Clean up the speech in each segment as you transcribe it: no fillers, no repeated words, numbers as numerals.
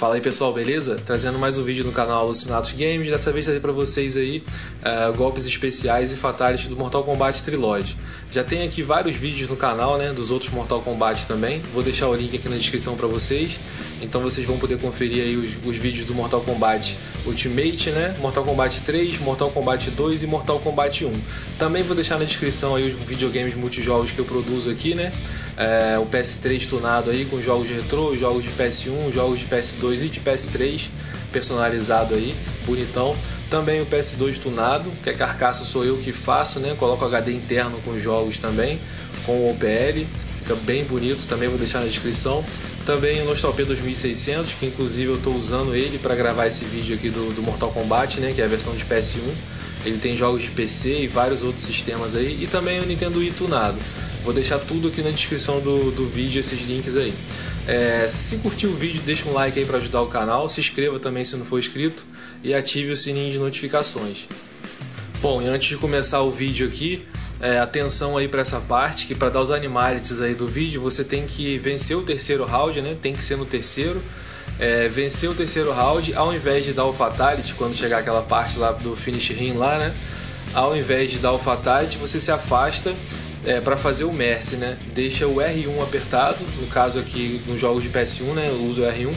Fala aí pessoal, beleza? Trazendo mais um vídeo no canal Alucinados Games. Dessa vez trazer para vocês aí golpes especiais e fatalities do Mortal Kombat Trilogy. Já tem aqui vários vídeos no canal, né, dos outros Mortal Kombat também. Vou deixar o link aqui na descrição para vocês. Então vocês vão poder conferir aí os vídeos do Mortal Kombat Ultimate, né, Mortal Kombat 3, Mortal Kombat 2 e Mortal Kombat 1. Também vou deixar na descrição aí os videogames multijogos que eu produzo aqui, né, o PS3 tunado aí com jogos de retrô, jogos de PS1, jogos de PS2 e de PS3 personalizado aí, bonitão. Também o PS2 tunado, que a carcaça sou eu que faço, né? Coloco HD interno com jogos também, com o OPL, fica bem bonito, também vou deixar na descrição. Também o Nostalgia 2600, que inclusive eu estou usando ele para gravar esse vídeo aqui do Mortal Kombat, né? Que é a versão de PS1. Ele tem jogos de PC e vários outros sistemas aí, e também o Nintendo Wii tunado. Vou deixar tudo aqui na descrição do vídeo, esses links aí. Se curtiu o vídeo, deixa um like aí para ajudar o canal, se inscreva também se não for inscrito e ative o sininho de notificações. Bom, e antes de começar o vídeo aqui, atenção aí para essa parte, que para dar os animalities aí do vídeo, você tem que vencer o terceiro round, né? Tem que ser no terceiro. Vencer o terceiro round, ao invés de dar o fatality, quando chegar aquela parte lá do finish ring lá, né? Ao invés de dar o fatality, você se afasta para fazer o Mercy, né? Deixa o R1 apertado, no caso aqui nos jogos de PS1, né? Eu uso o R1,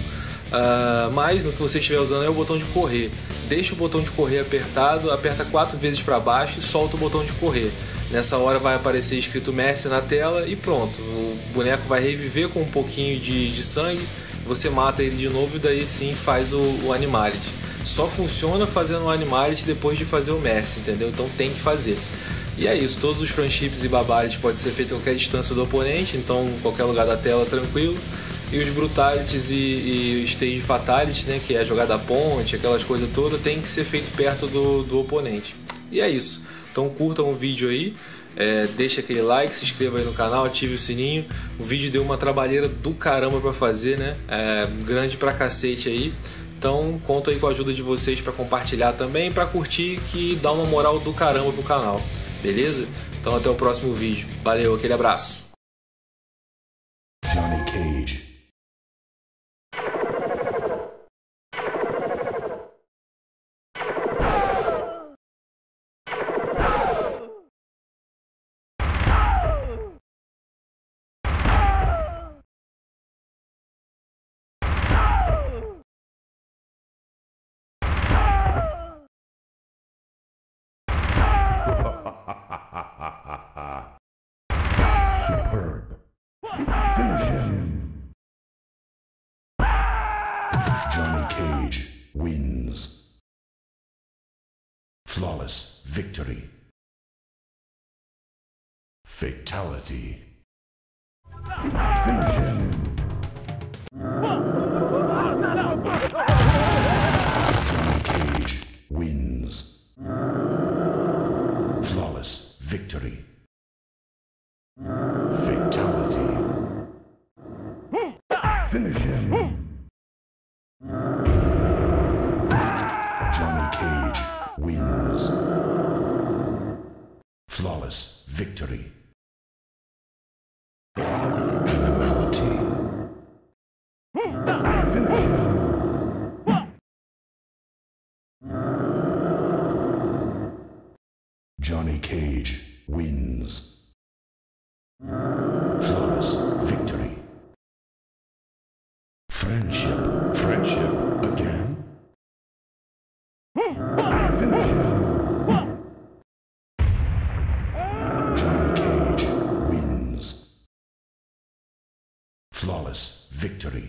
mas no que você estiver usando é o botão de correr. Deixa o botão de correr apertado, aperta 4 vezes para baixo e solta o botão de correr. Nessa hora vai aparecer escrito Mercy na tela e pronto, o boneco vai reviver com um pouquinho de sangue, você mata ele de novo e daí sim faz o Animality. Só funciona fazendo o Animality depois de fazer o Mercy, entendeu? Então tem que fazer. E é isso, todos os friendships e babalities pode ser feito a qualquer distância do oponente, então em qualquer lugar da tela tranquilo. E os brutalities e stage fatalities, né, que é a jogada ponte, aquelas coisas todas, tem que ser feito perto do oponente. E é isso, então curtam o vídeo aí, deixa aquele like, se inscreva aí no canal, ative o sininho. O vídeo deu uma trabalheira do caramba pra fazer, né, grande pra cacete aí. Então conto aí com a ajuda de vocês para compartilhar também, para curtir, que dá uma moral do caramba pro canal. Beleza? Então até o próximo vídeo. Valeu, aquele abraço. Johnny Cage. Superb. Finish him. Johnny Cage wins. Flawless victory. Fatality. Finish him. Johnny Cage wins. Flawless victory. Fatality. Finish him. Johnny Cage wins. Flawless victory. Animality. Finish him. Johnny Cage wins. Flawless victory. Friendship. Friendship again. Finish him. Johnny Cage wins. Flawless victory.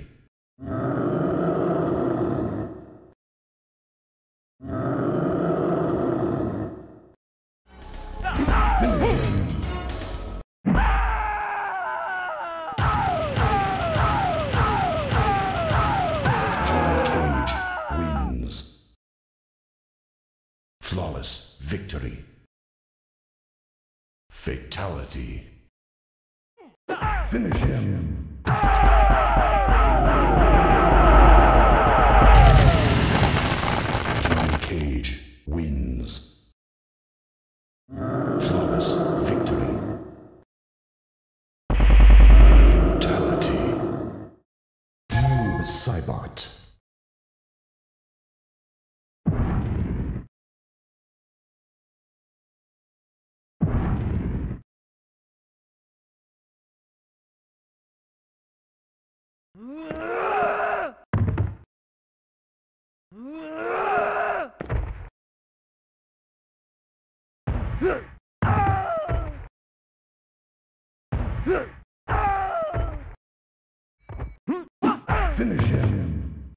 Flawless victory. Fatality. Finish him. Johnny Cage wins. Flawless victory. Brutality. You, the Cybot. Finish him.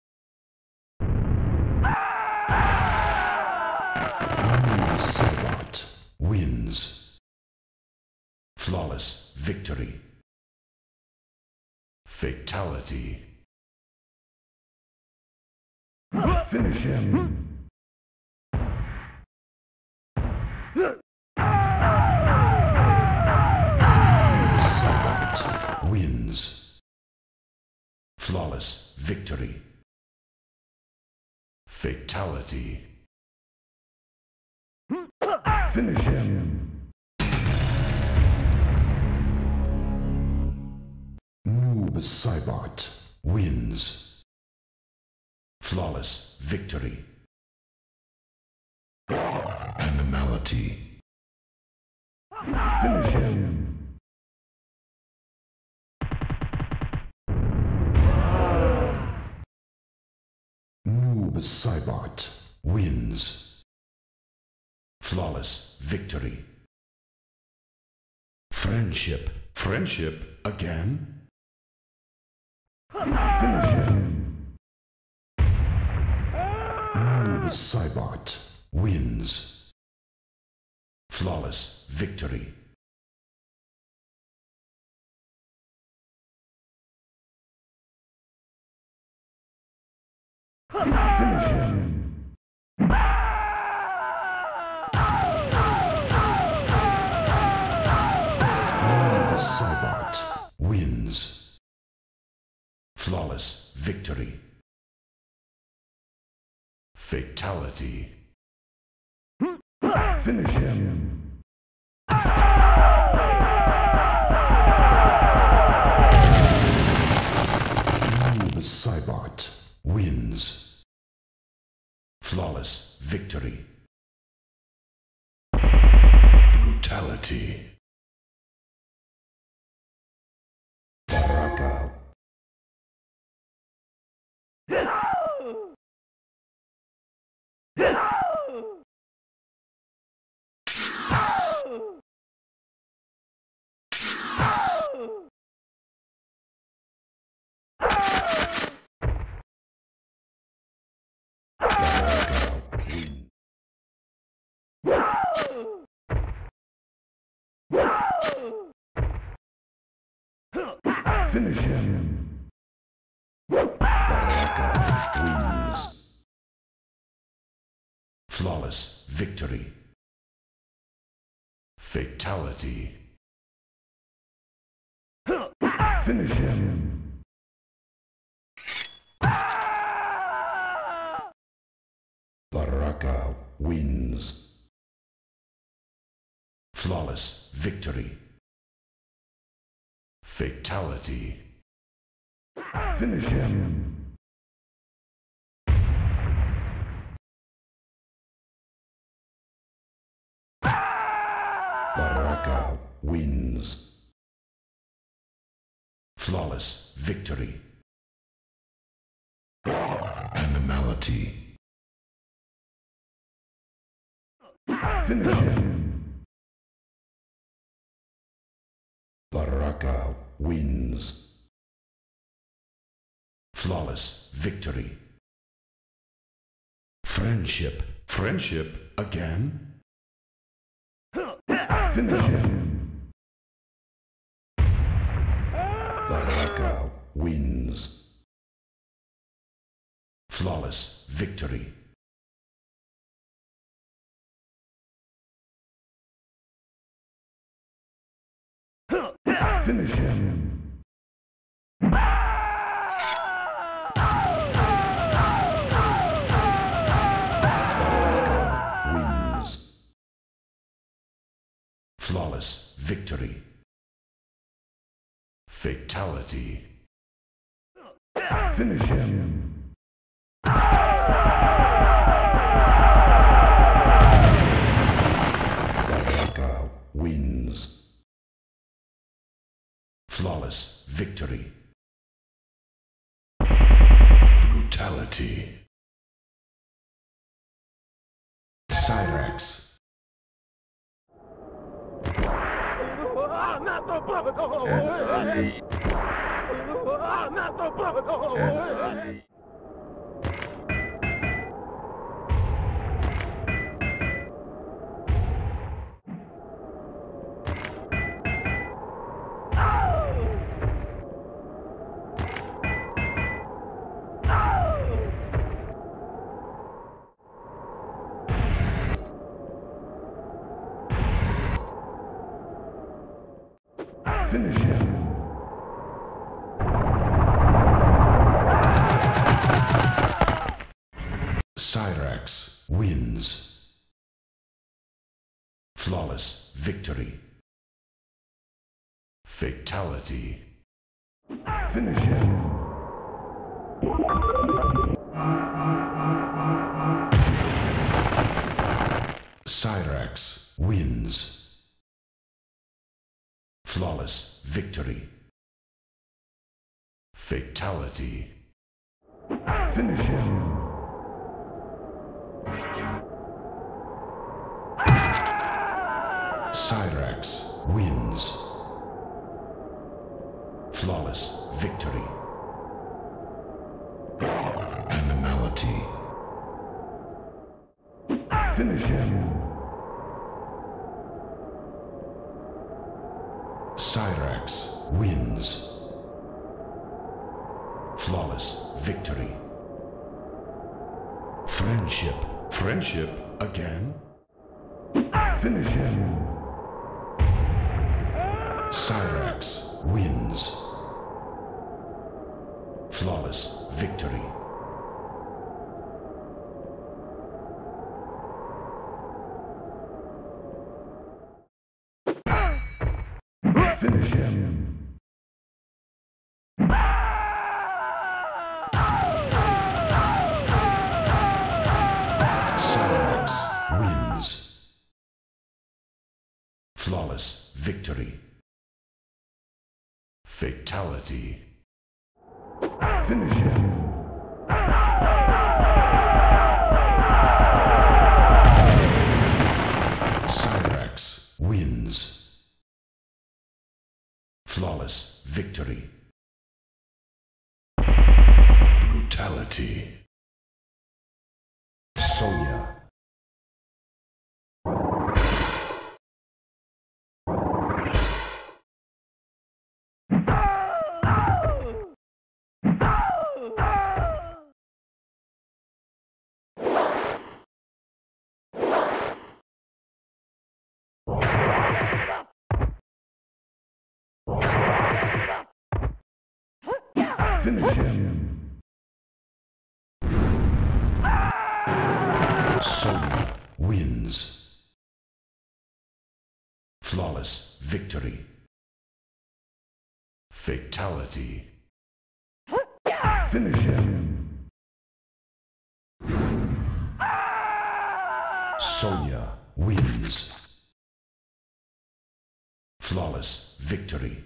Sabat wins. Flawless victory. Fatality. Finish him. Sabat wins. Flawless victory. Fatality. Finish him. Noob Saibot wins. Flawless victory. Animality. Finish him. Noob Saibot wins. Flawless victory. Friendship. Friendship again? Finish him. Noob Saibot wins. Flawless victory. Finish him. Saibot wins. Flawless victory. Fatality. Finish him. Noob Saibot wins. Flawless victory. Brutality. Baraka. Finish him. Baraka wins. Flawless victory. Fatality. Finish him. Baraka wins. Flawless victory. Fatality. Finish him. Baraka wins. Flawless victory. Animality. Finish him. Baraka wins. Flawless victory. Friendship. Friendship again? Finish him. Baraka wins. Flawless victory. Finish him. Baraka wins. Flawless victory. Fatality. Finish him. Baraka wins. Flawless victory. Brutality. Cyrax. Finish him. Cyrax wins. Flawless victory. Fatality. Finish him. Cyrax wins. Flawless victory. Fatality. Finish him. Cyrax wins. Flawless victory. Animality. Finish him. Cyrax wins. Flawless victory. Friendship. Friendship again? Finish him. Cyrax wins. Flawless victory. Finish him. Cyrax wins. Flawless victory. Fatality. Finish him. Cyrax wins. Flawless victory. Brutality. Sonya. Finish him. Sonya wins. Flawless victory. Fatality. Finish him. Sonya wins. Flawless victory.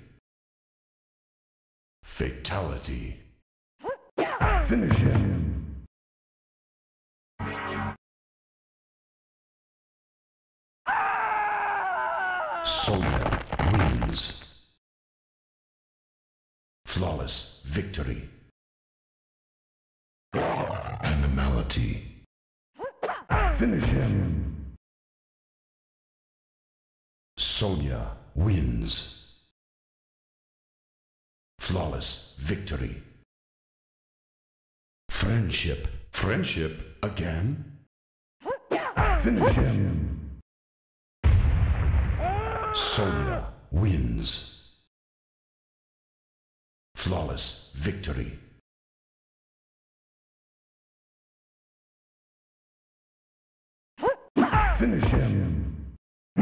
Fatality. Finish him. Sonya wins. Flawless victory. Animality. Finish him. Sonya wins. Flawless victory. Friendship. Friendship again? Finish him. Sonya wins. Flawless victory. Finish him.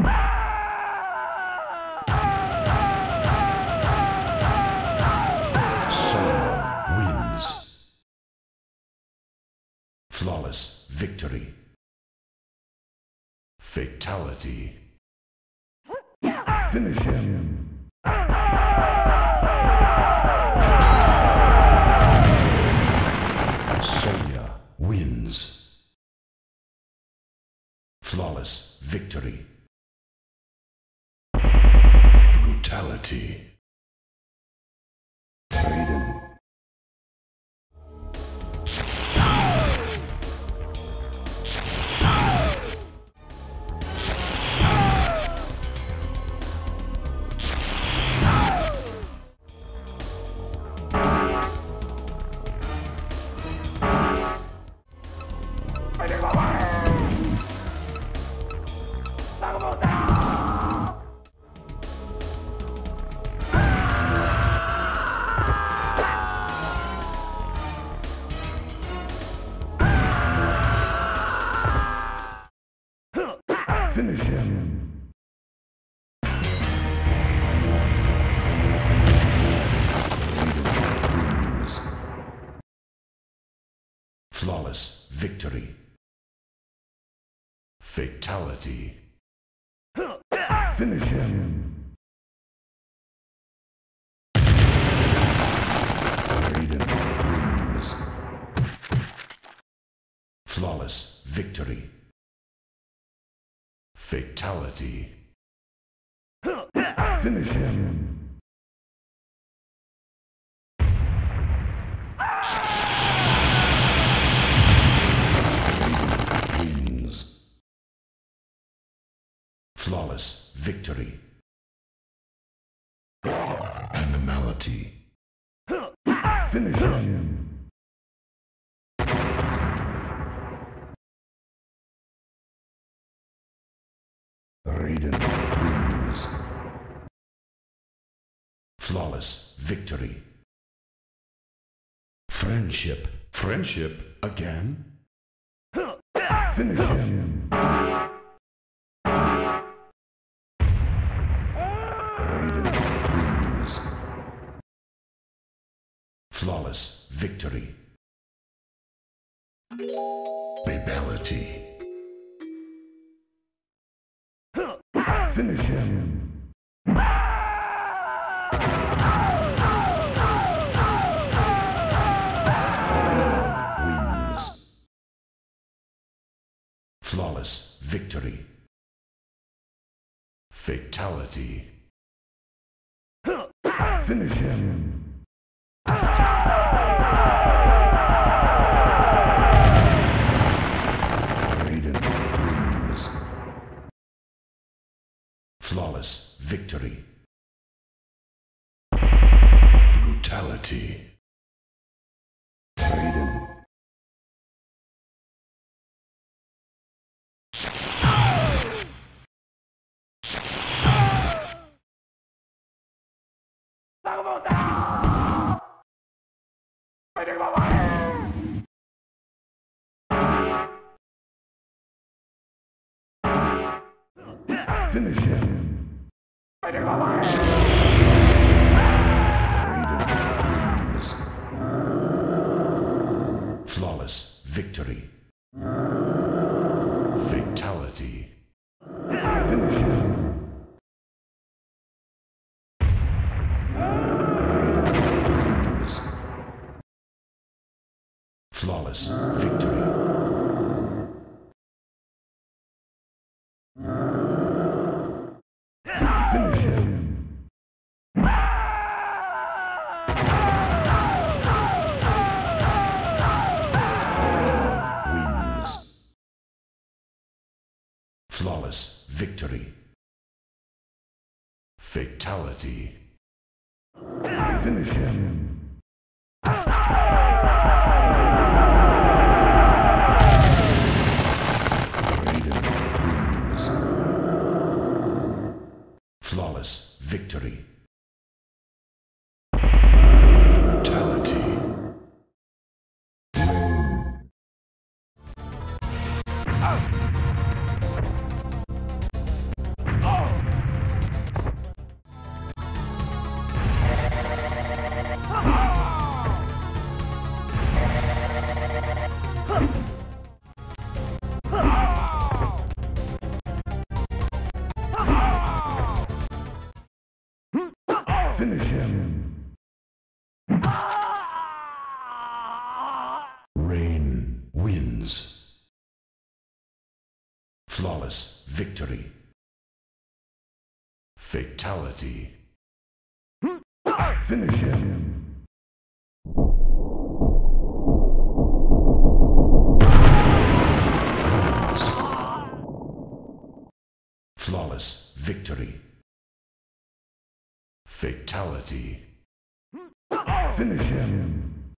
Sonya wins. Flawless victory. Fatality. Finish him. Sonya wins. Flawless victory. Brutality. Brutality. Freedom. Finish him. Flawless victory. Fatality. Finish him. Raiden wins. Flawless victory. Fatality. Finish him. Wins. Flawless victory. Animality. Finish him. Raiden wins. Flawless victory. Friendship. Friendship again? Finish him. Raiden wins. Flawless victory. Babality. Finish him. Wins. Flawless victory. Fatality. Finish him. Raiden wins. Flawless victory. Brutality. Raiden. Finish him. Raiden wins. Flawless victory. Fatality. Finish him. Raiden wins. Flawless victory. Finish him. Wins. Flawless victory. Fatality. Finish him. Raiden wins. Flawless victory. Brutality. Finish him. Rain wins. Flawless victory. Fatality. Finish him. Wins. Flawless victory. Fatality. Finish him.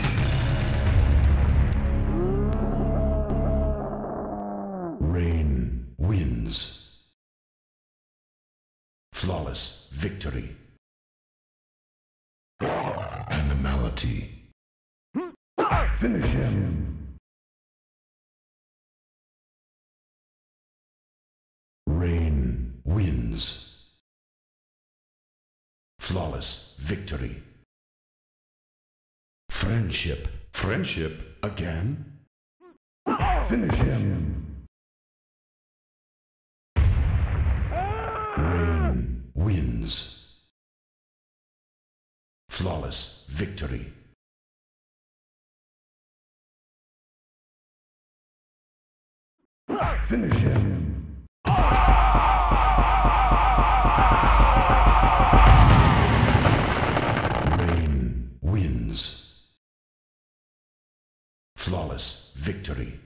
Rain wins. Flawless victory. Animality. Finish him. Rain wins. Flawless victory. Friendship. Friendship again? Finish him. Rain wins. Flawless victory. Finish him. Rain wins. Flawless victory.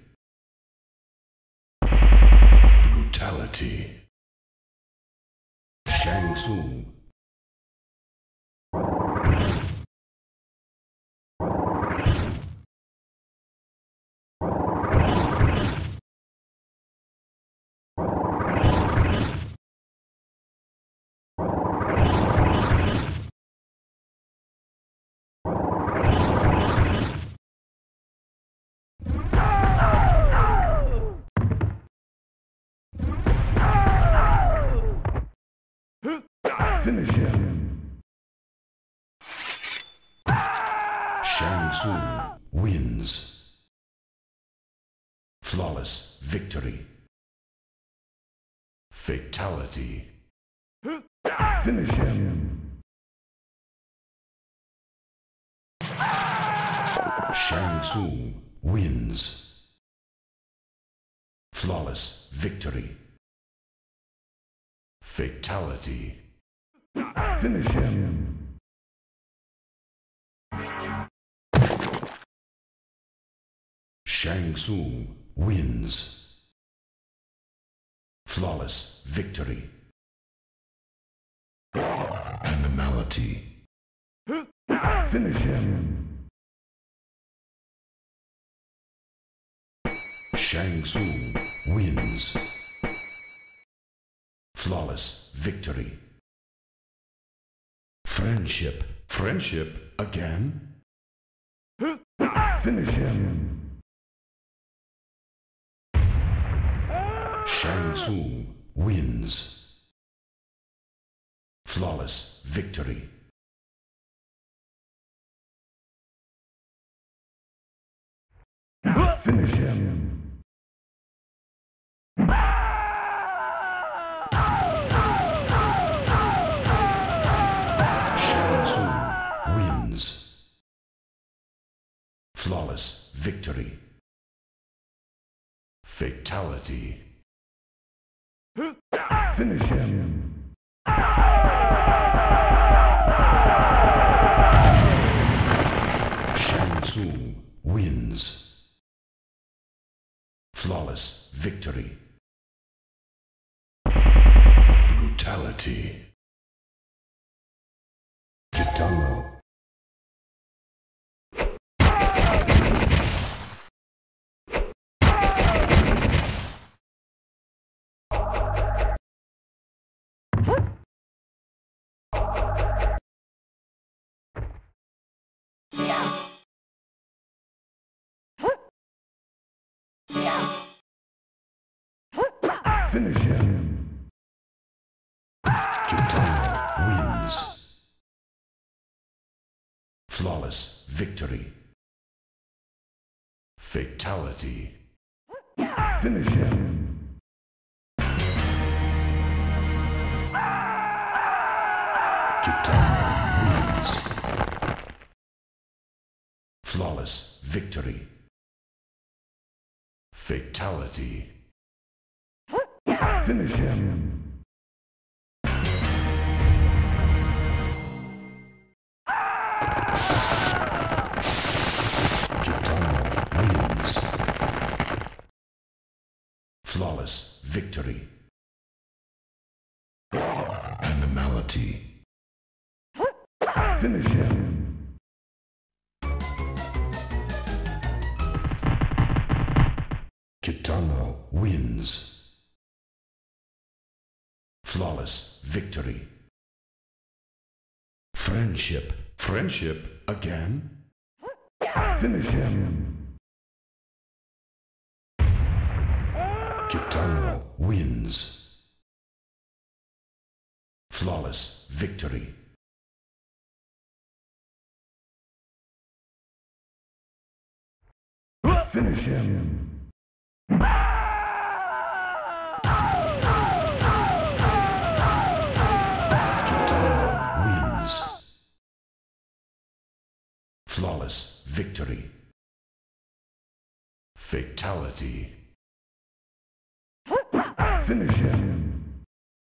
Brutality. Shang Tsung. Finish him. Shang Tsung wins. Flawless victory. Fatality. Finish him. Shang Tsung wins. Flawless victory. Fatality. Finish him. Shang Tsung wins. Flawless victory. Animality. Finish him. Shang Tsung wins. Flawless victory. Friendship. Friendship again? Finish him. Shang Tsung wins. Flawless victory. Finish him. Shang Tsung wins. Flawless victory. Fatality. Finish him. Shang Tsung wins. Flawless victory. Brutality. Kitano. Finish him. Kitano wins. Flawless victory. Fatality. Finish him. Kitano wins. Flawless victory. Fatality. Finish him. victory. Animality. Finish him. Kitano wins. Flawless victory. Friendship. Friendship again? Finish him. Kitano wins. Flawless victory. Finish him. Kitano wins. Flawless victory. Fatality. Finish him.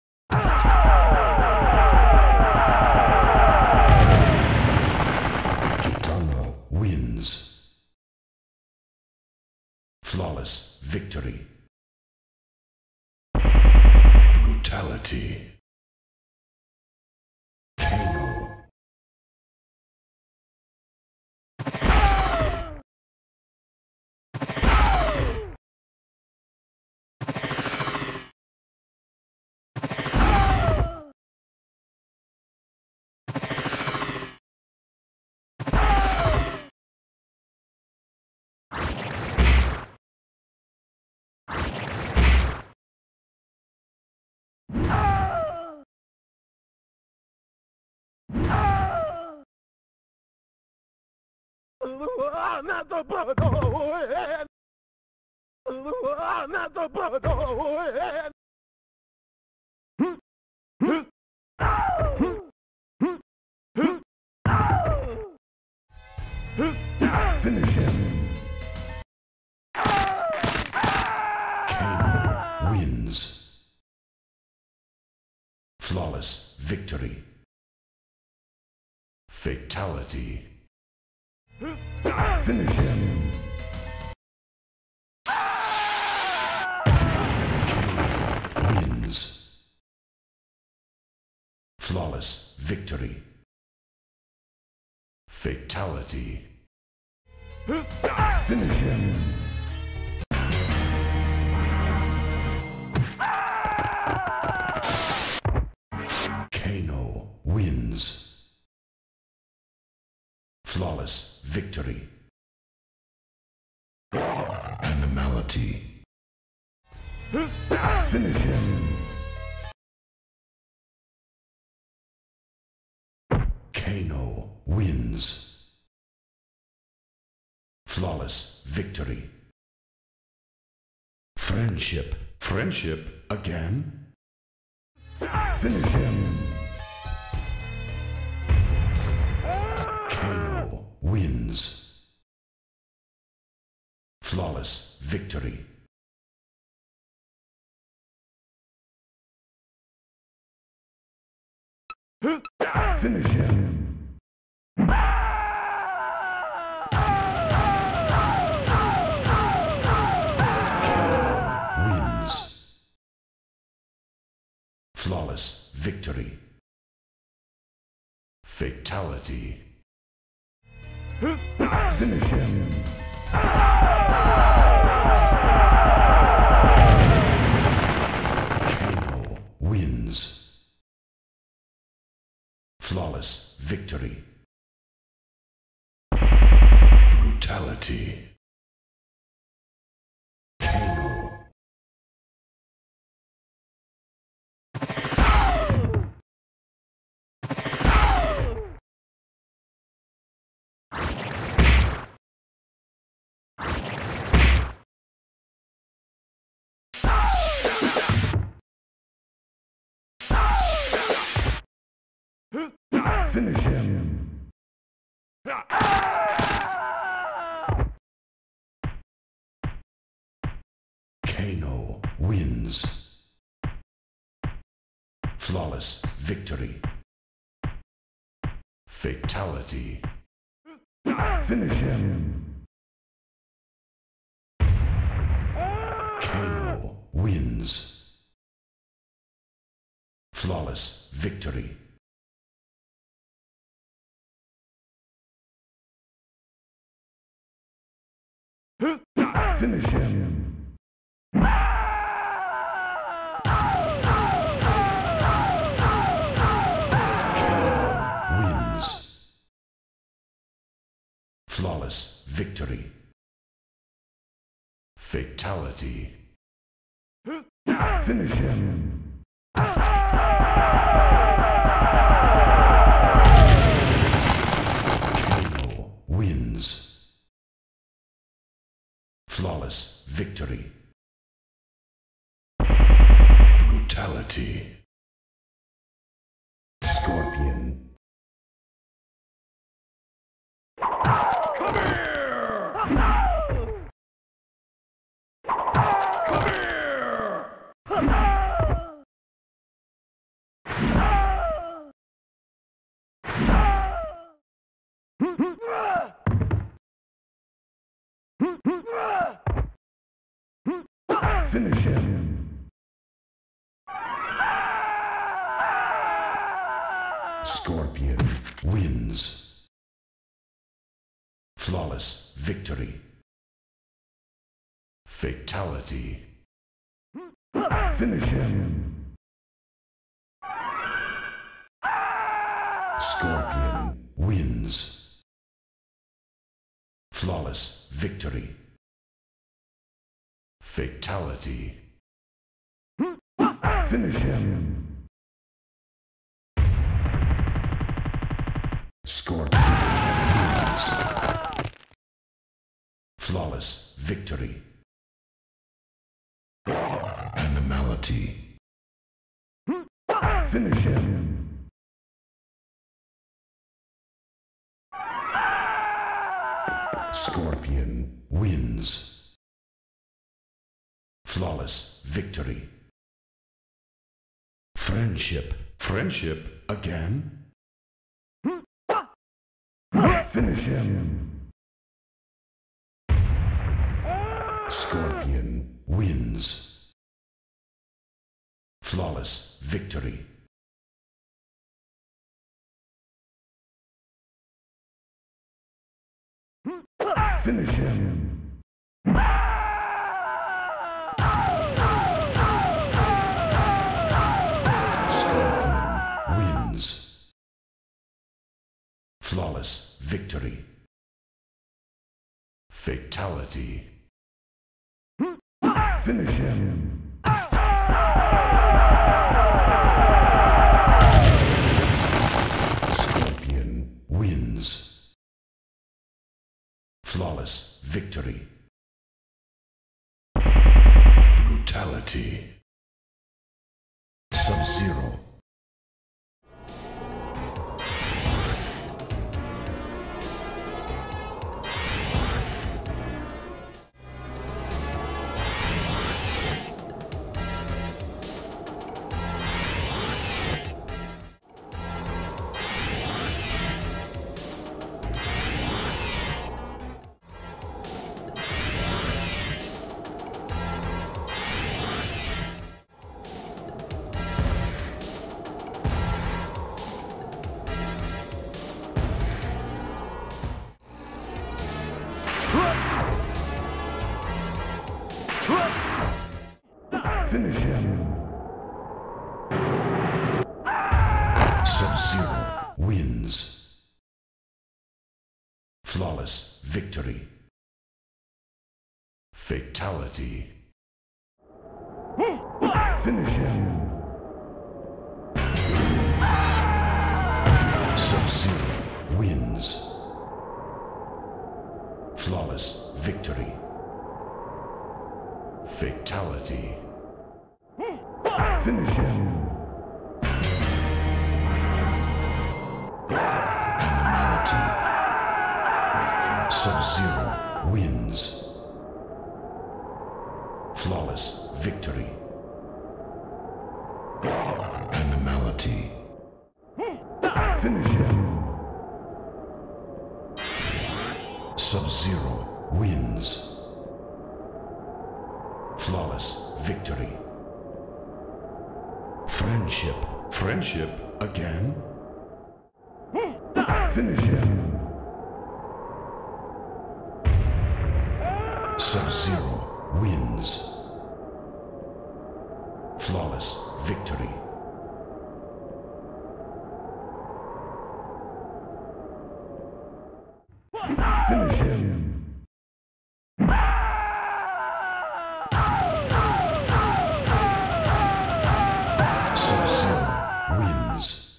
Kitano wins. Flawless victory. Brutality. KO. Finish him. KO wins. Flawless victory. Fatality. Finish him. KO wins. Flawless victory. Fatality. Finish him. Kano wins. Flawless victory. Animality. Finish him. Kano wins. Flawless victory. Friendship. Friendship again? Finish him. Kano wins. Flawless victory. Finish him. Flawless victory. Fatality. Finish him. KO wins. Flawless victory. Brutality. Finish him. Kano wins. Flawless victory. Fatality. Finish him. Kano wins. wins. Flawless victory. Finish him. KO wins. Flawless victory. Fatality. Finish him. KO wins. Flawless victory. Brutality. Scorpion. Come here! Come here! Finish him. Scorpion wins. Flawless victory. Fatality. Finish him. Scorpion wins. Flawless victory. Fatality. Finish him. Scorpion wins. Flawless victory. Animality. Finish him. Scorpion wins. Flawless victory. Friendship. Friendship again? Finish him. Scorpion wins. Flawless victory. Finish him. Scorpion wins. Flawless victory. Fatality. Finish him. Scorpion wins. Flawless victory. Brutality. Sub-Zero. Finish him. Sub-Zero wins. Flawless victory. Fatality. Finish him. Sub-Zero wins. Flawless victory. Fatality. Finish him. Animality. Sub-Zero wins. Flawless victory. Animality. Finish him. Sub-Zero wins. Flawless victory. Friendship. Friendship again? Finish him. Sub-Zero wins. Flawless victory. Finish him. Sub-Zero wins.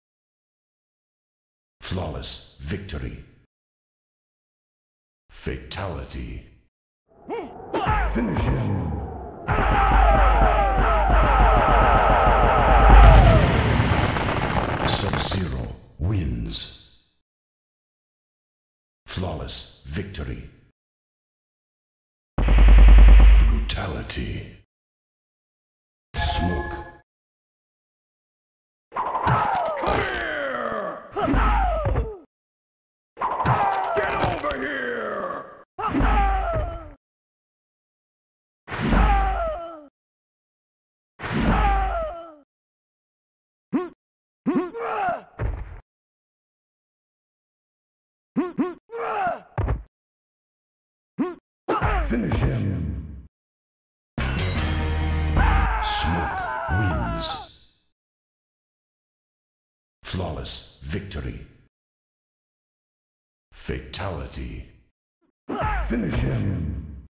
Flawless victory. Fatality. Finish him. Sub-Zero wins. Flawless victory. Brutality. Smoke. Get over here! Finish him. Smoke wins. Flawless victory. Fatality. Finish him.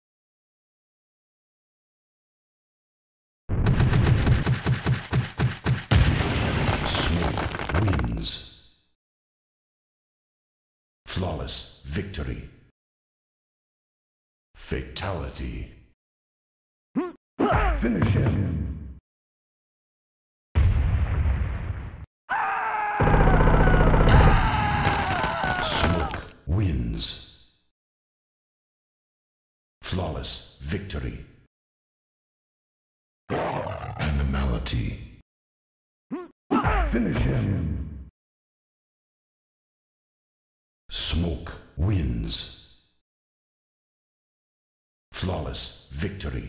Smoke wins. Flawless victory. Fatality. Finish him. Smoke wins. Flawless victory. Animality. Finish him. Smoke wins. Flawless victory.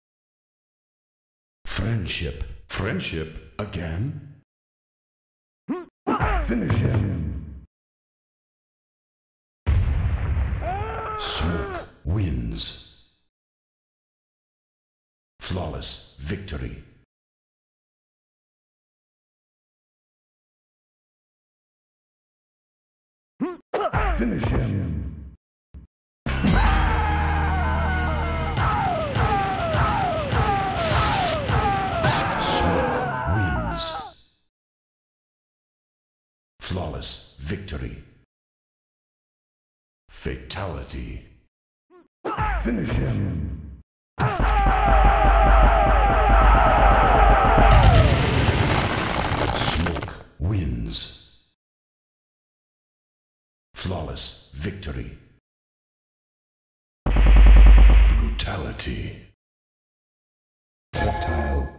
Friendship. Friendship again? Finish him. Smoke wins. Flawless victory. Finish him. Smoke wins. Flawless victory. Fatality. Finish him. Smoke wins. Flawless victory. Brutality. Reptile.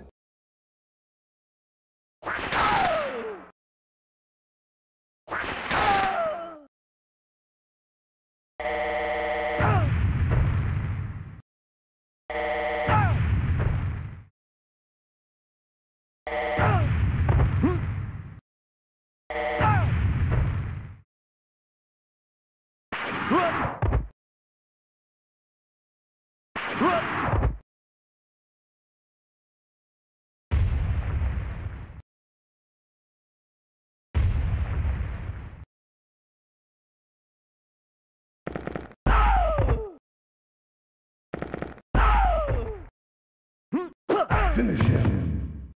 Finish him.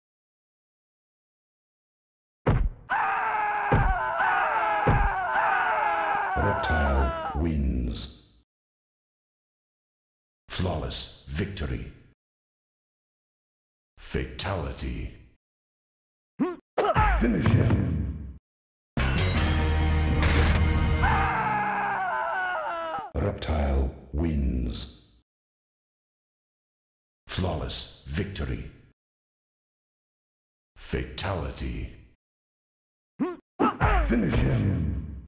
Reptile wins. Flawless victory. Fatality. Finish him. Reptile wins. Flawless victory. Fatality. Finish him.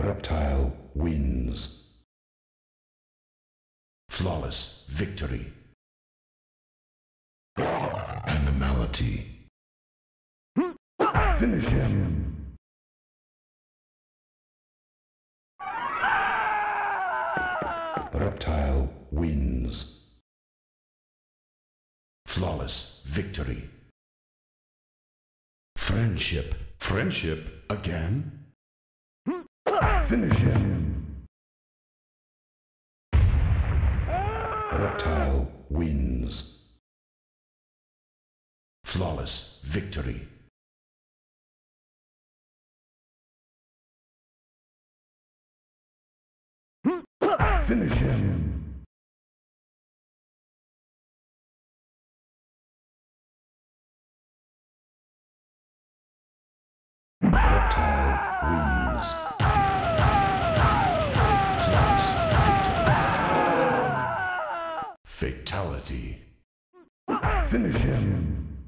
Reptile wins. Flawless victory. Brutality. Finish him. Reptile wins. Flawless victory. Friendship. Friendship again? Finish him. Reptile wins. Flawless victory. Finish him. Reptile wins. Flawless victory. Fatality. Finish him.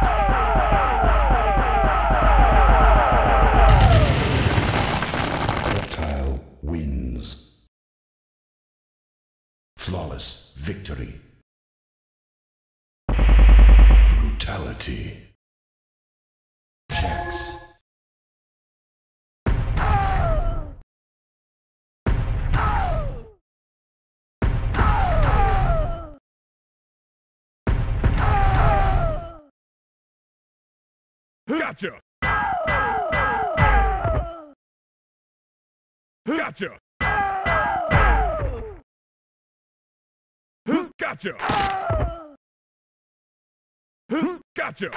Reptile wins. Flawless victory. Brutality. Jax. Gotcha! Gotcha! Gotcha! Gotcha!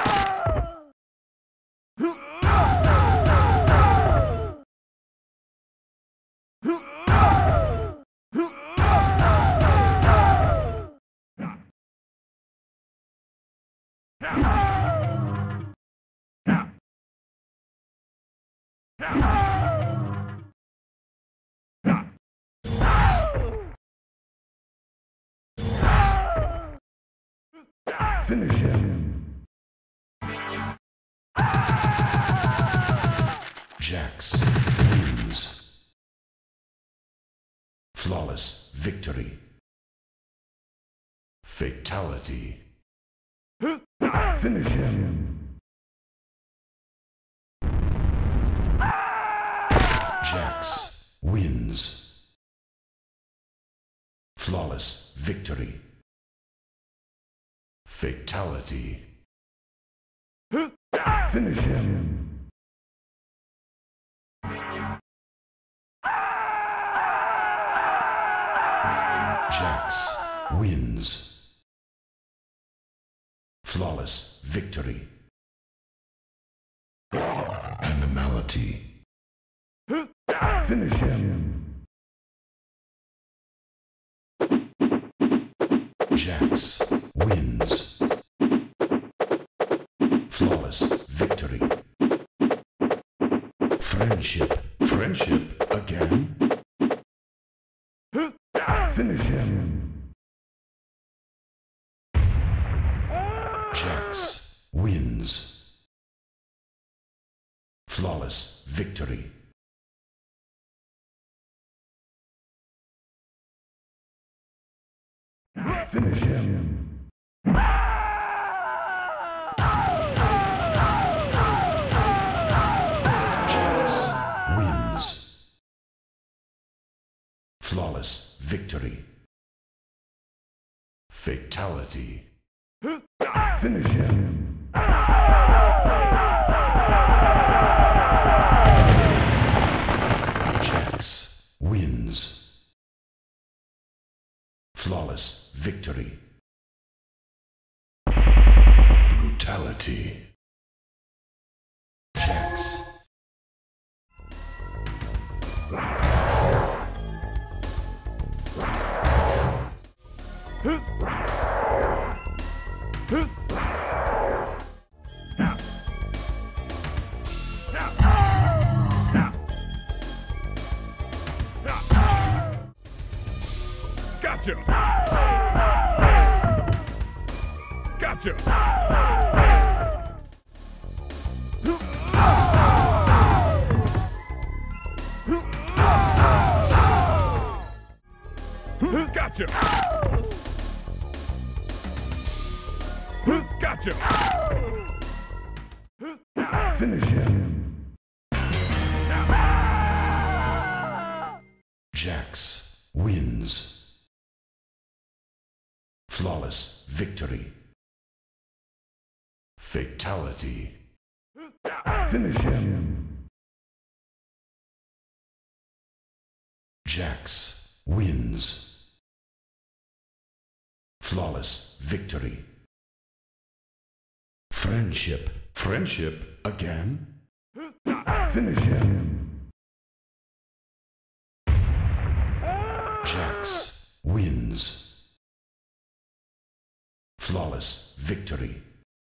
Finish him. Jax wins. Flawless victory. Fatality. Finish him. Jax wins. Flawless victory. Fatality. Finish him. Jax wins. Flawless victory. Animality. Finish him. Jax wins. Flawless victory. Friendship. Friendship again? Finish him. Jax wins. Flawless victory. Finish him. Jax wins. Flawless victory. Fatality. Finish him. Jax wins. Flawless victory. Brutality. Jax. Gotcha! Gotcha! Gotcha! Gotcha! Finish him. Jax wins. Flawless victory. Fatality. Finish him. Jax wins. Flawless victory. Friendship. Friendship again? Finish him. Jax wins. Flawless victory.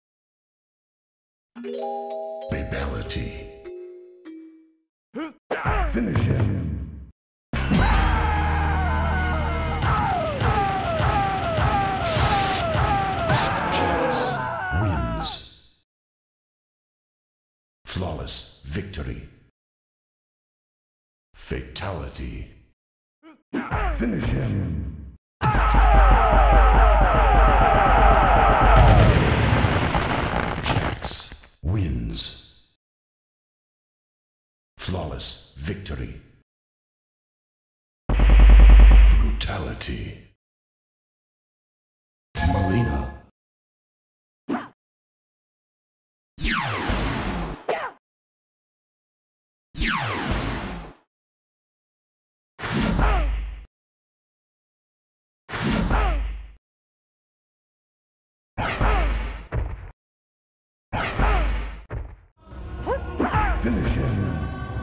Fatality. Finish him. Jax wins. Flawless victory. Fatality. Finish him. Jax wins. Flawless victory. Brutality. Melina. Finish him.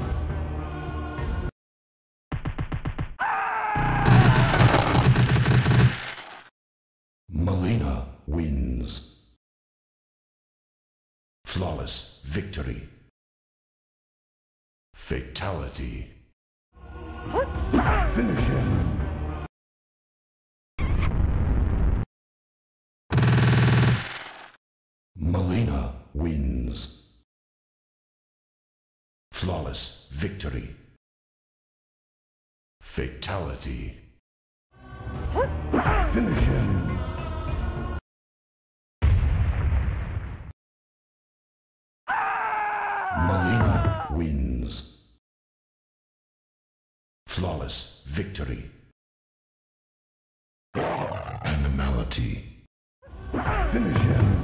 Melina wins. Flawless victory. Fatality. Finish him. Melina wins. Flawless victory. Fatality. Finish him. Melina wins. Flawless victory. Animality. Finish him.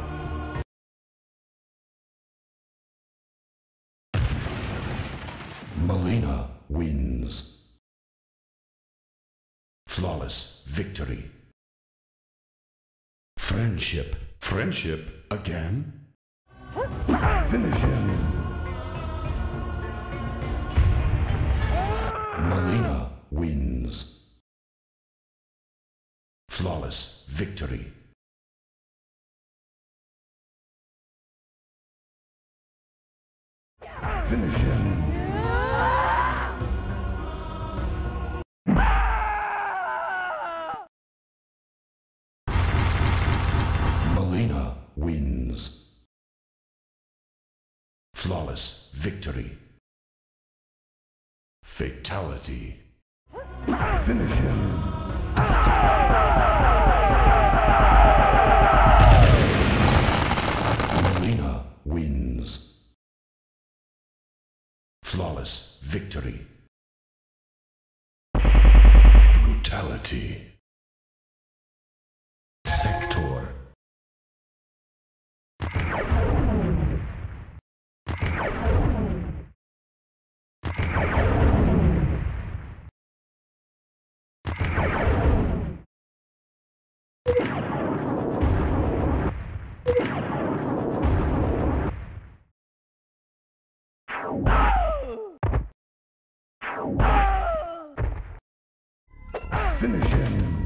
Melina wins. Flawless victory. Friendship. Friendship again? Finish him. Melina wins. Flawless victory. Finish him. Melina wins. Flawless victory. Fatality. Finish him. Melina wins. Flawless victory. Brutality. Sector. Finish him.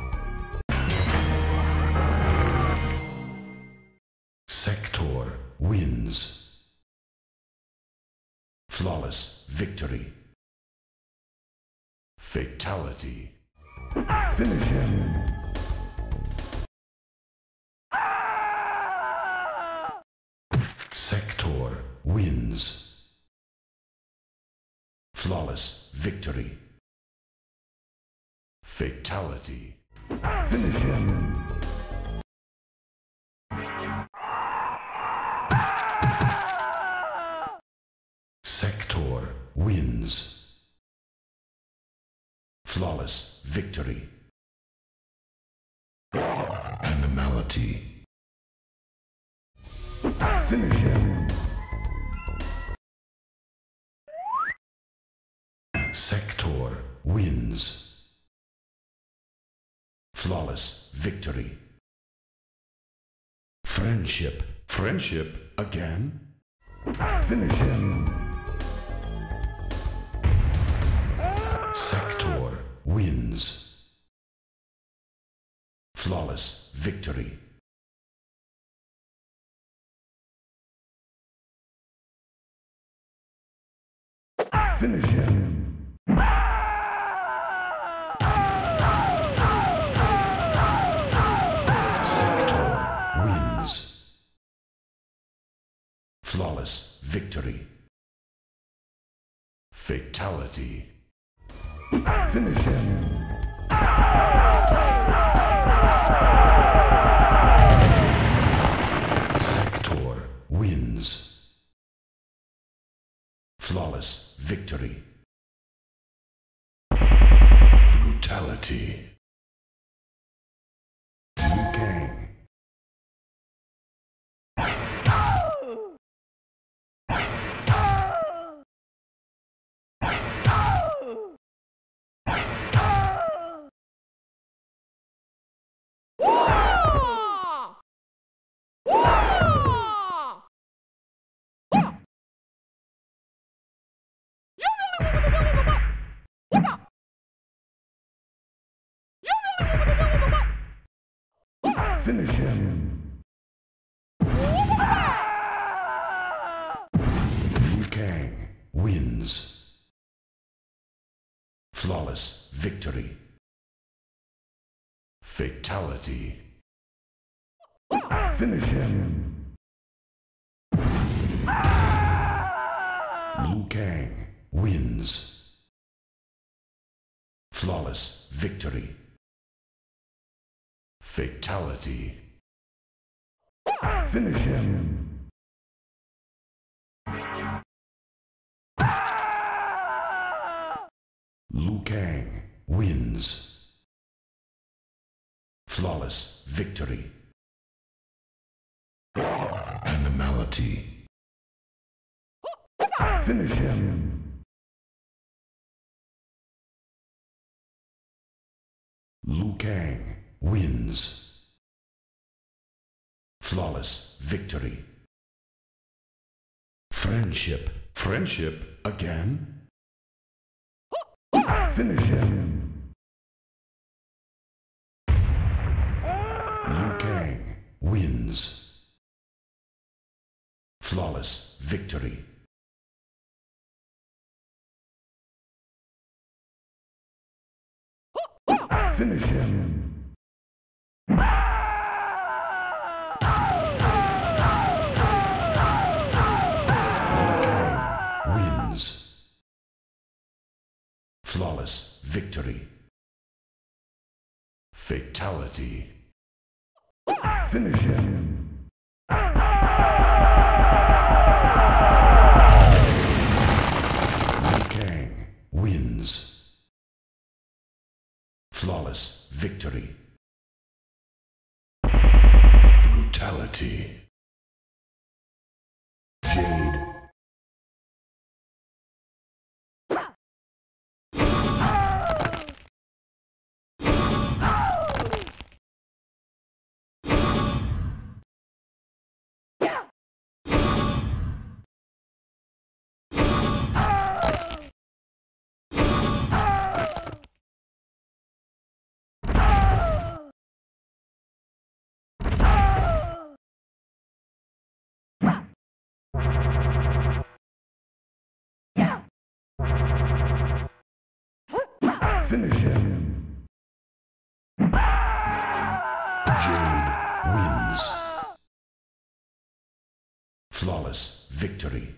Sector wins. Flawless victory. Fatality. Finish him. Sector wins. Flawless victory. Fatality. Finish him. Flawless victory. Animality. Finish him. Sector wins. Flawless victory. Friendship. Friendship again. Finish him. Sector wins. Flawless victory. Finish him. Sector wins. Flawless victory. Fatality. Finish him. Sector wins. Flawless victory. Brutality. Liu Kang. Finish him. Liu Kang wins. Flawless victory. Fatality. Finish him. Liu Kang wins. Flawless victory. Fatality. Finish him. Liu Kang wins. Flawless victory. Animality. Finish him. Liu Kang wins. Flawless victory. Friendship. Friendship again. Finish him. Liu Kang wins. Flawless victory. Finish him. Wins. Flawless victory. Fatality. Finish him. Liu Kang wins. Flawless victory. Brutality. Jade. Finish him. Jade wins. Flawless victory.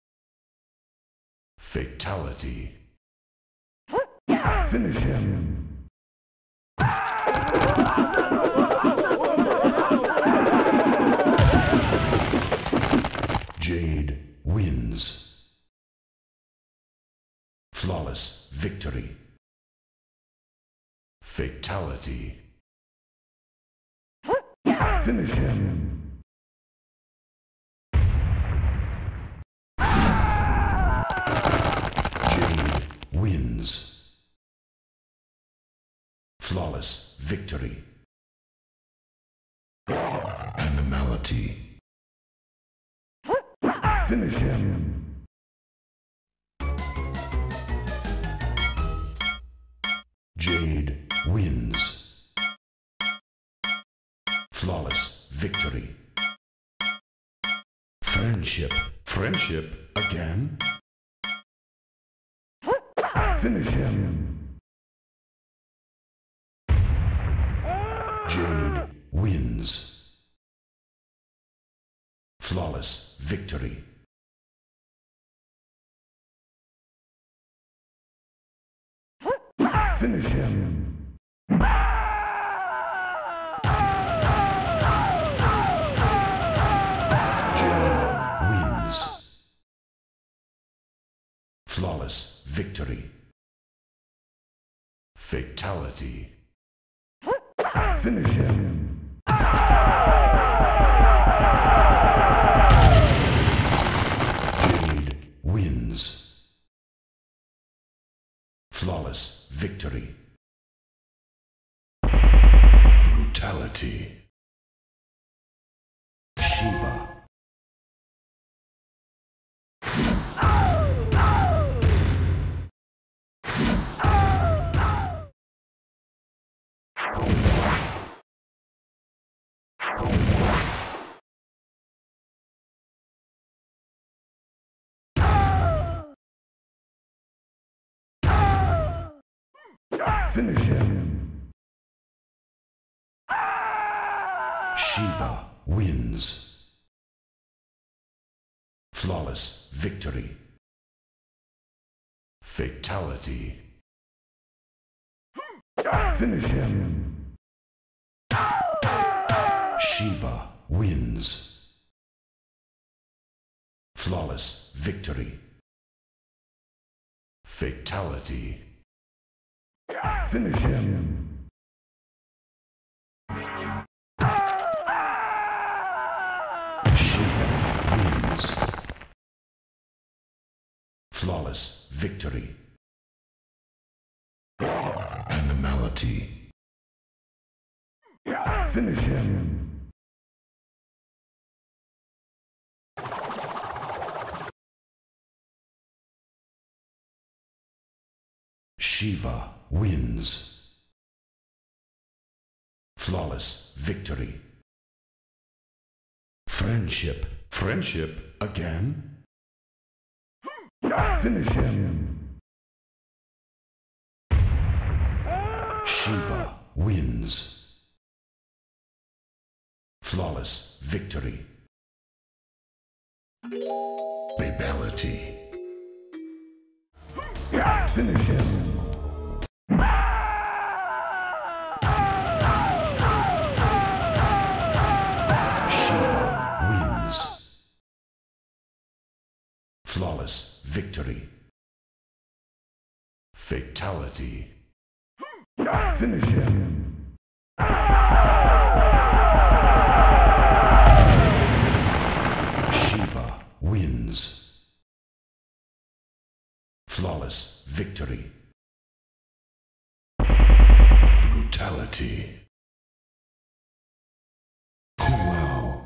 Fatality. Finish him. Jade wins. Flawless victory. Fatality. Finish him. Jade wins. Flawless victory. Animality. Finish him. Jade wins. Flawless victory. Friendship. Friendship again. Finish him. Jade wins. Flawless victory. Finish him. Jade wins. Flawless victory. Fatality. Finish him. Jade wins. Flawless victory. Brutality. Shiva. Finish him. Shiva wins. Flawless victory. Fatality. Finish him. Shiva wins. Flawless victory. Fatality. Finish him. Shiva wins. Flawless victory. Animality. Finish him. Shiva wins. Flawless victory. Friendship. Friendship again. Finish him. Shiva wins. Flawless victory. Fatality. Finish him. Shiva wins. Flawless victory. Fatality. Finish him. Shiva wins. Flawless victory. Brutality. Wow.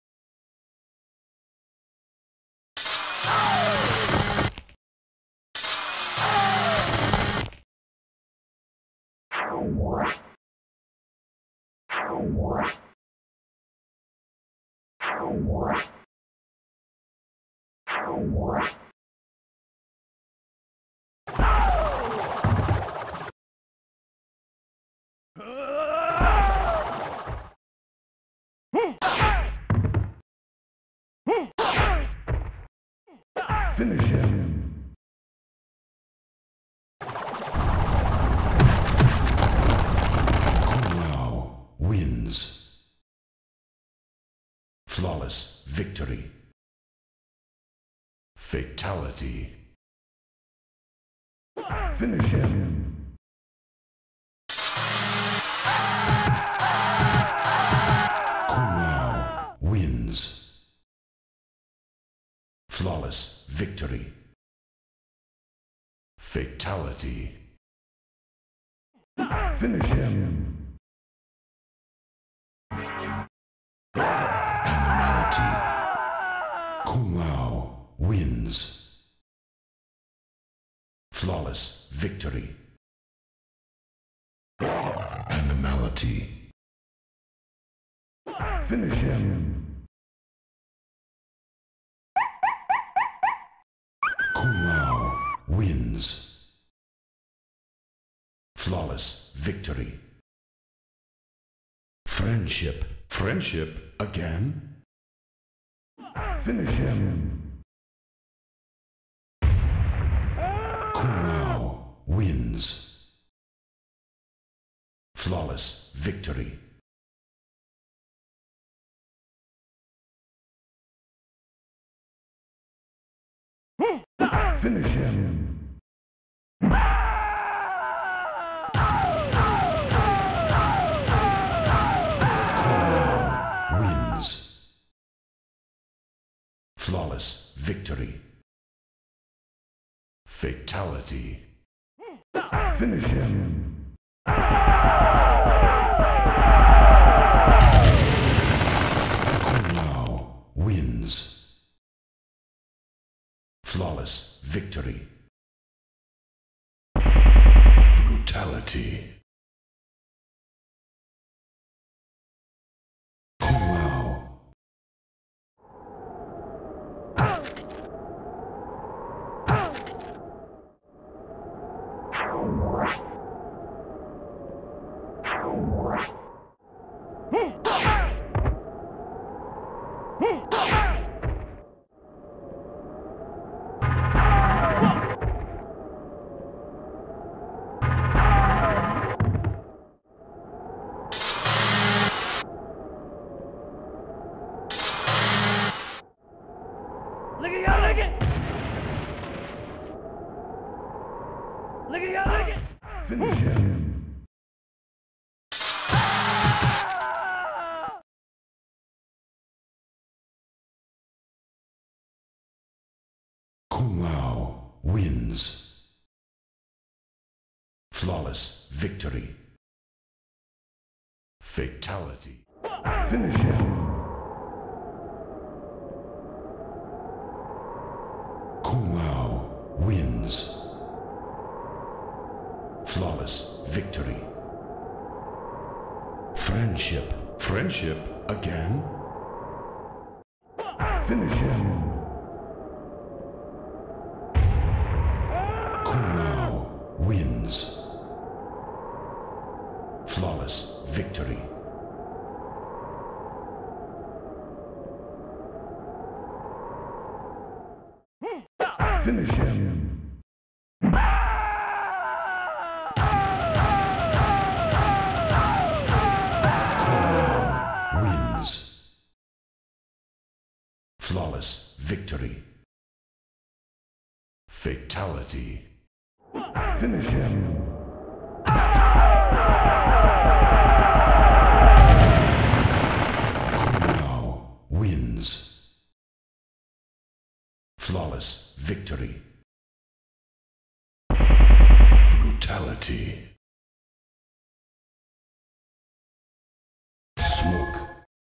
Finish him. Wow wins. Flawless victory. Fatality. Finish him. wins. Flawless victory. Fatality. Finish him. Animality. Kung Lao wins. Flawless victory. Animality. Finish him. Kung Lao wins. Flawless victory. Friendship. Friendship again? Finish him. Kung Lao wins. Flawless victory. Finish him. Kung Lao wins. Flawless victory. Fatality. Finish him. Kung Lao wins. Flawless victory. Brutality. Kung Lao. Look at y'all, look it! Look at y'all, look it! Finish him. Kung Lao wins. Flawless victory. Fatality. Finish him. Kung Lao wins. Flawless victory. Friendship. Friendship again? Finish him. Kung Lao wins. Flawless victory. Finish him. Kung Lao wins. Flawless victory. Fatality. Finish him. Kung Lao wins. Flawless victory. Brutality. Smoke.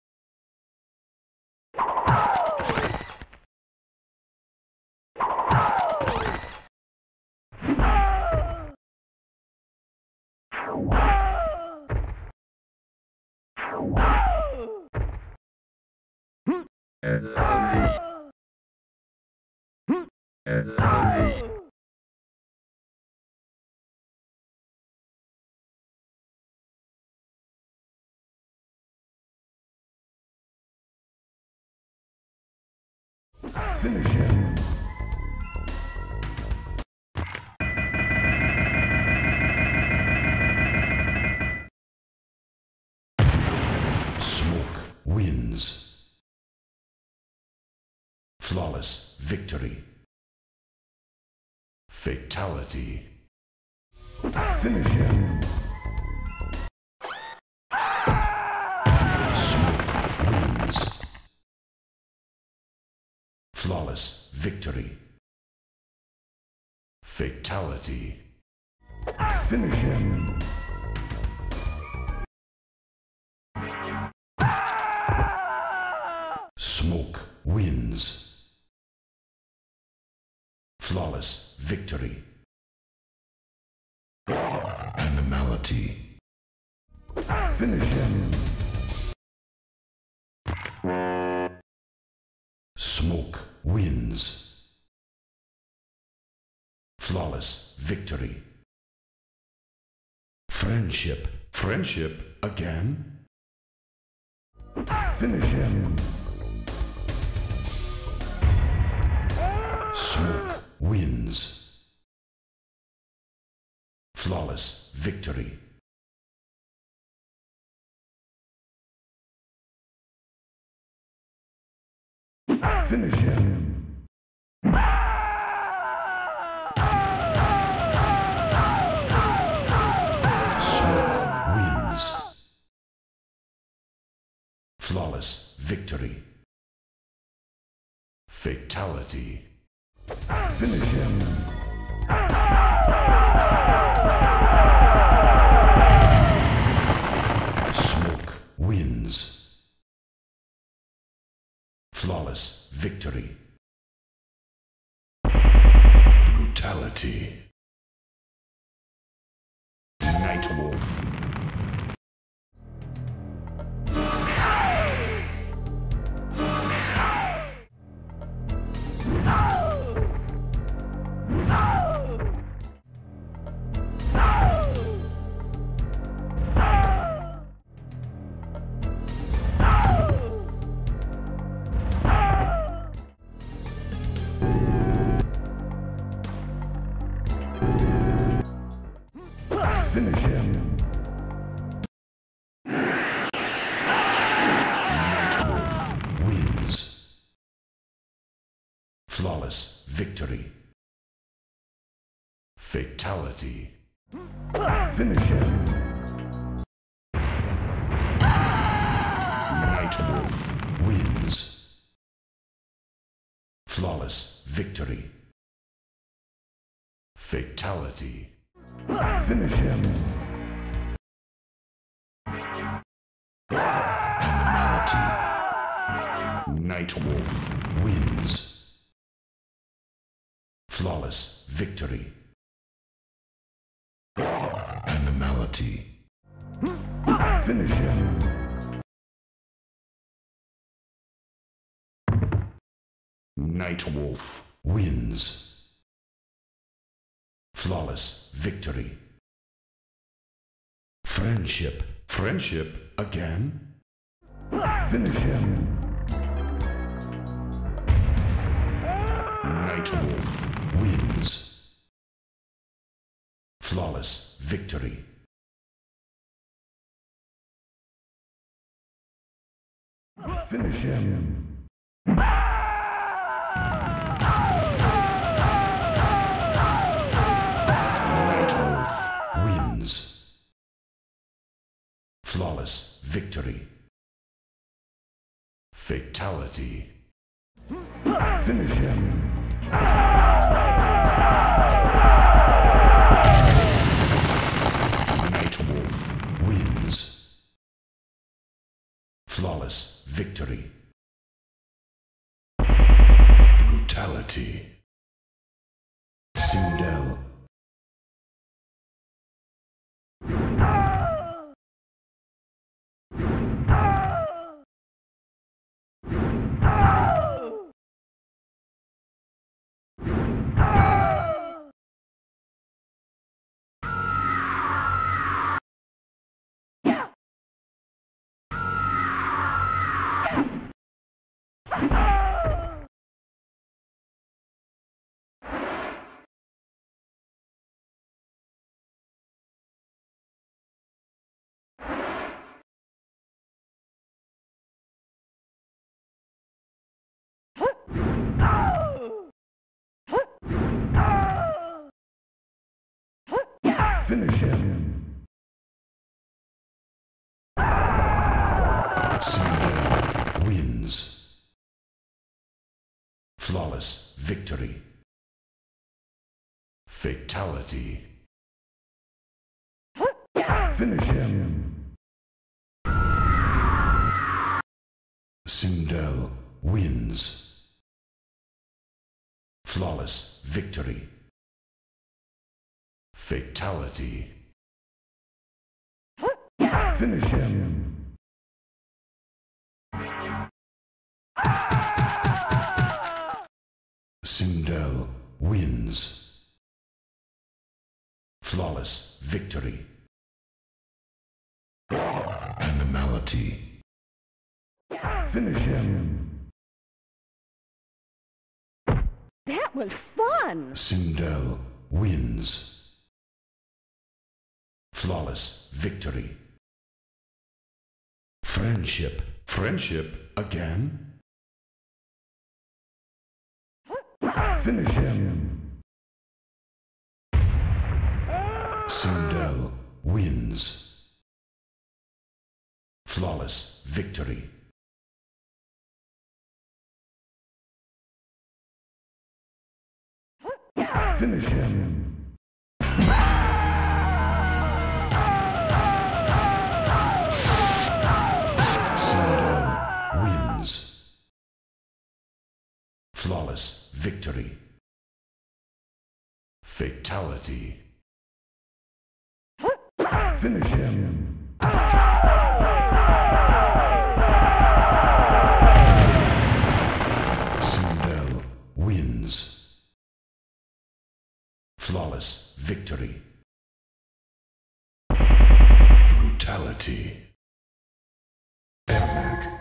Finish him. Smoke wins. Flawless victory. Fatality. Finish him. Smoke wins. Flawless victory. Fatality. Finish him. Smoke wins. Flawless victory. Animality. Finish him. Smoke wins. Flawless victory. Friendship. Friendship again? Finish him. Smoke wins. Flawless victory. Finish him. Smoke wins. Flawless victory. Fatality. Finish him. Smoke wins. Flawless victory. Brutality. Night Wolf. Finish him. Night Wolf wins. Flawless victory. Fatality. Finish him. Night Wolf wins. Flawless victory. Fatality. Finish him. Animality. Night Wolf wins. Flawless victory. Animality. Finish him. Night Wolf wins. Flawless victory. Friendship. Friendship again? Finish him. Night Wolf wins. Flawless victory. Finish him. Night Wolf wins. Flawless victory. Fatality. Finish him. Night Wolf wins. Flawless victory. Brutality. Sindel. Finish him. Sindel wins. Flawless victory. Fatality. Finish him. Sindel wins. Flawless victory. Fatality. Finish him. Sindel wins. Flawless victory. Animality. Finish him. That was fun! Sindel wins. Flawless victory. Friendship. Friendship again? Finish him. Sindel wins. Flawless victory. Finish him. Sindel wins. Flawless victory. Fatality. Finish him. Sindel wins. Flawless victory. Brutality. Ermac.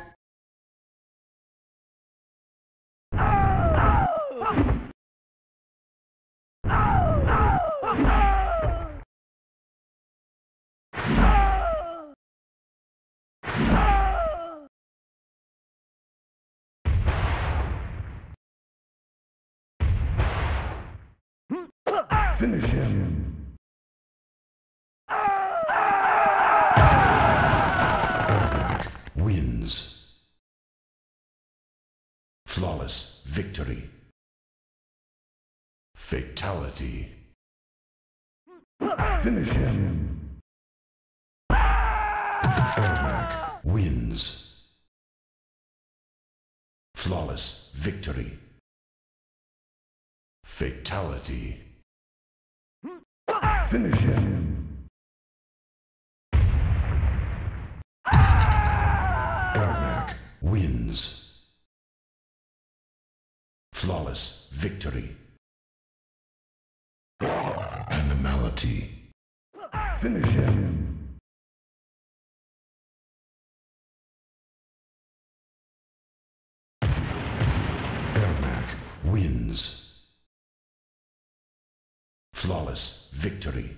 Finish him. Ermac wins. Flawless victory. Fatality. Finish him. Ermac wins. Flawless victory. Fatality. Finish him. Ermac wins. Flawless victory. Animality. Finish him. Ermac wins. Flawless victory.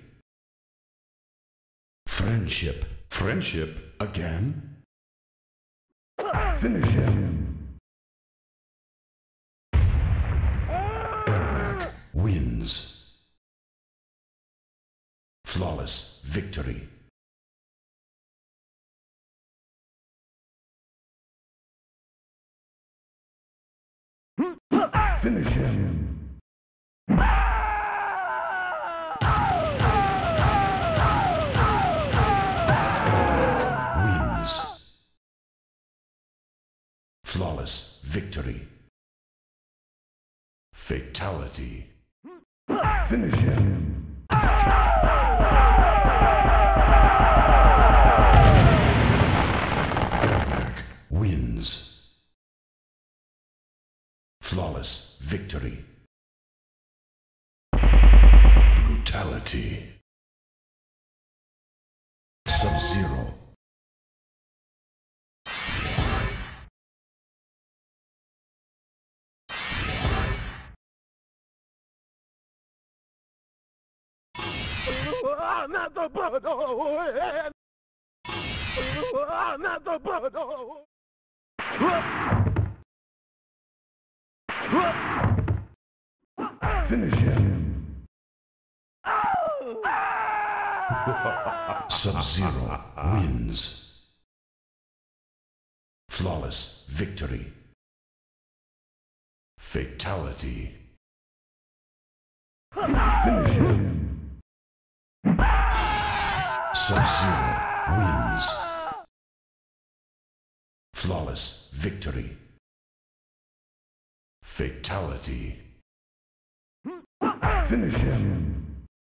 Friendship. Friendship again? Finish him. Ermac wins. Flawless victory. Finish him. Wins. Flawless victory. Fatality. Finish him. Ermac wins. Flawless victory. Brutality. Sub-Zero. Finish him. Sub-Zero wins. Flawless victory. Fatality. Finish him. Sub-Zero wins. Flawless victory. Fatality. Finish him.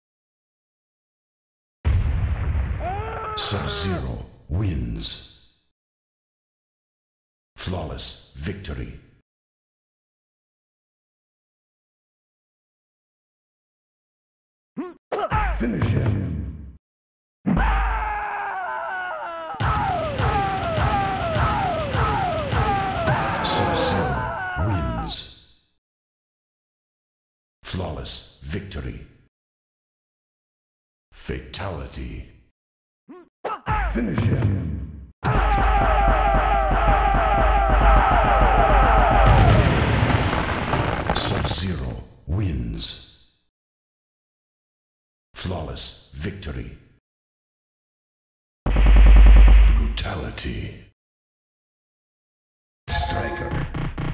Sub-Zero wins. Flawless victory. Finish him. Sub-Zero wins. Flawless victory. Fatality. Finish him. Sub-Zero wins. Flawless victory. Brutality. Striker.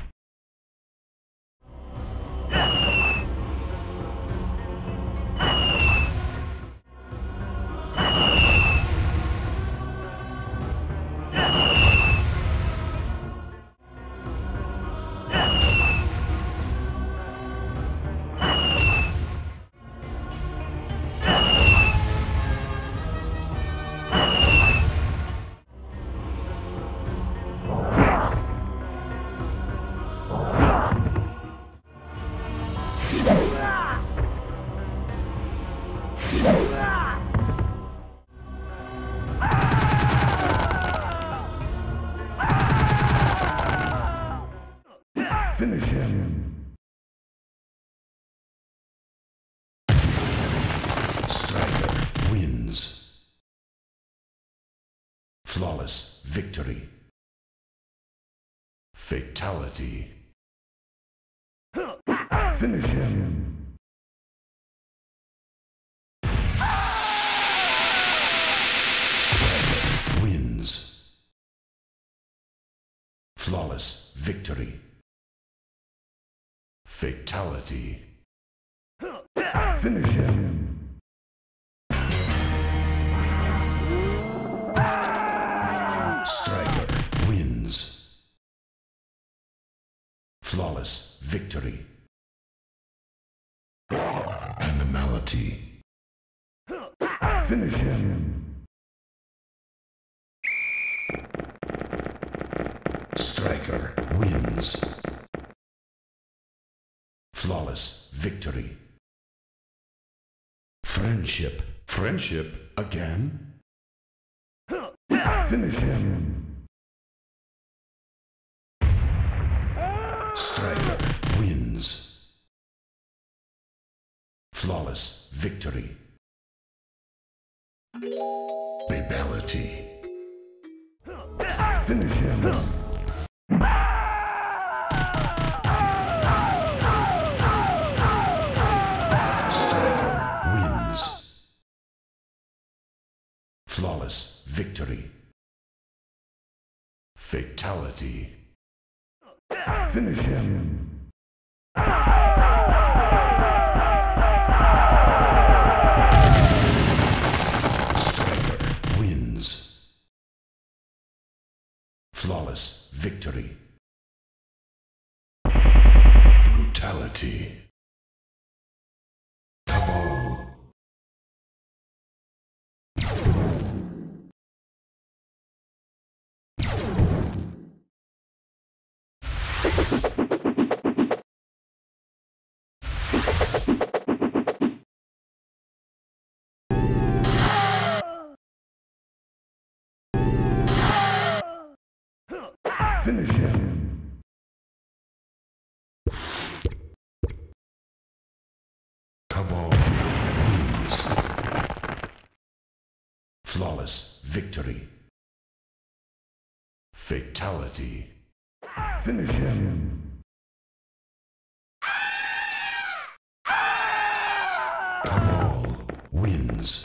Finish him. Striker wins. Flawless victory. Fatality. Finish him. Striker wins. Flawless victory. Fatality. Finish him. Striker wins. Flawless victory. Animality. Finish him. Striker wins. Flawless victory. Friendship. Friendship again? Finish him. Striker wins. Flawless victory. Babality. Finish him. Striker wins. Flawless victory. Fatality. Finish him. Striker wins. Flawless victory. Brutality. Cabal. Finish him. Cabal wins. Flawless victory. Fatality. Finish him. Cabal wins.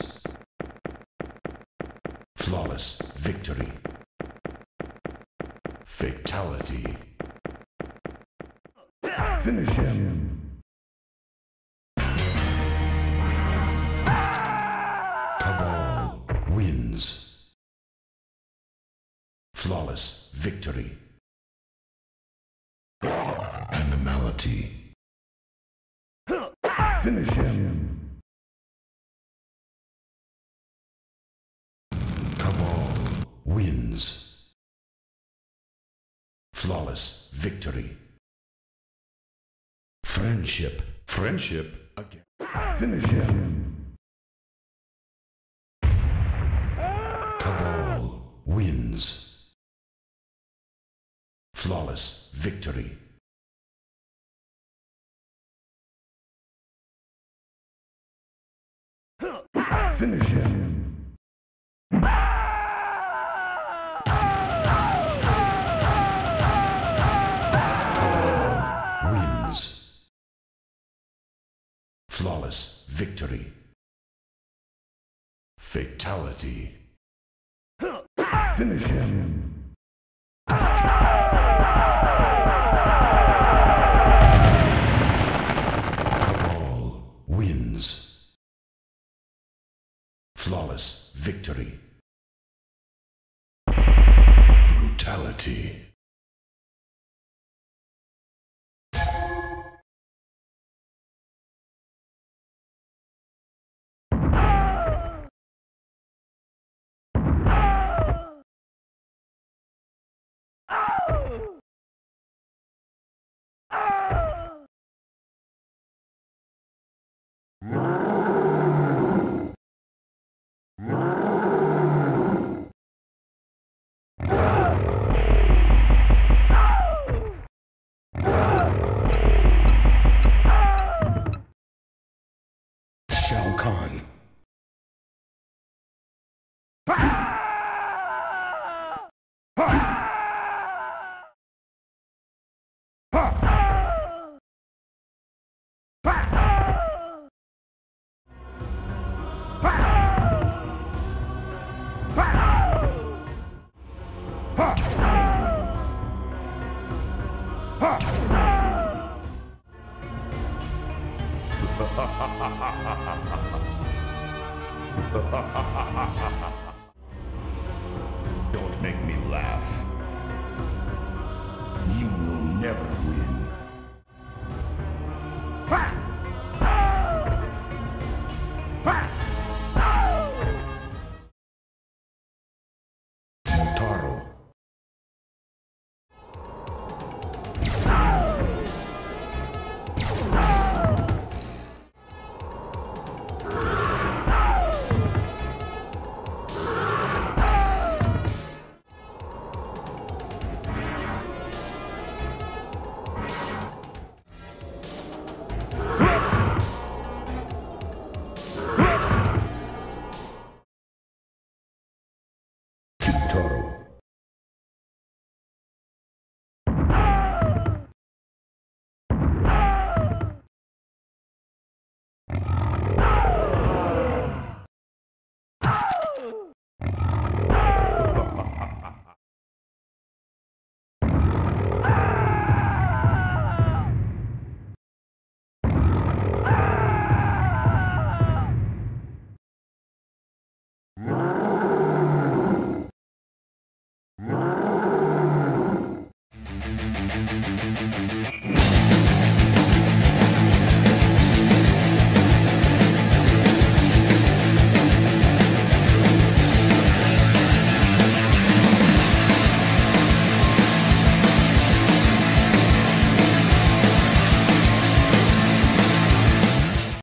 Flawless victory. Fatality. Finish him. Cabal wins. Flawless victory. Animality. Finish him. Cabal wins. Flawless victory. Friendship. Friendship again. Finish him. Cabal wins. Flawless victory. Finish him. Cabal wins. Flawless victory. Fatality. Finish him. Cabal wins. Flawless victory. Brutality. Shao Kahn. Don't make me laugh. You will never win.